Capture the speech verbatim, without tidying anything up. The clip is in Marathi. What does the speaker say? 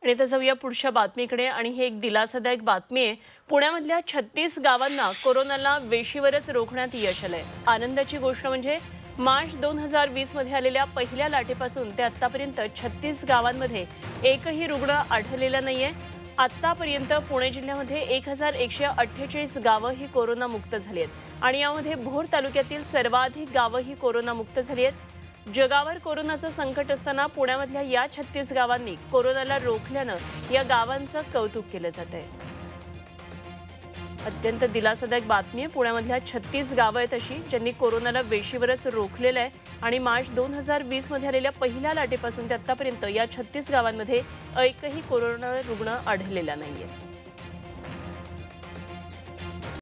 आणि आता जाऊया पुढच्या बातमीकडे आणि हे एक दिलासादायक बातमी आहे। पुण्यामधल्या छत्तीस गावांना कोरोनाला वेशीवरच रोखण्यात यश आलंय। आनंदाची गोष्ट म्हणजे मार्च दोन हजार वीस मध्ये आलेल्या पहिल्या लाटेपासून ते आतापर्यंत छत्तीस गावांमध्ये एकही रुग्ण आढळलेला नाहीये। आतापर्यंत पुणे जिल्ह्यामध्ये एक हजार एकशे अठ्ठेचाळीस गावं ही कोरोना मुक्त झाली आहेत आणि यामध्ये भोर तालुक्यातील सर्वाधिक गावं ही कोरोना मुक्त झाली आहेत। जगावर कोरोनाचं संकट असताना पुण्यामधल्या या छत्तीस गावांनी कोरोनाला रोखल्यानं या गावांचं कौतुक केलं जातंय। अत्यंत दिलासादायक बातमी आहे। पुण्यामधल्या छत्तीस गावं आहेत अशी ज्यांनी कोरोनाला वेशीवरच रोखलेलं आहे आणि मार्च दोन हजार वीस मध्ये आलेल्या पहिल्या लाटेपासून ते आतापर्यंत या छत्तीस गावांमध्ये एकही कोरोना रुग्ण आढळलेला नाहीये।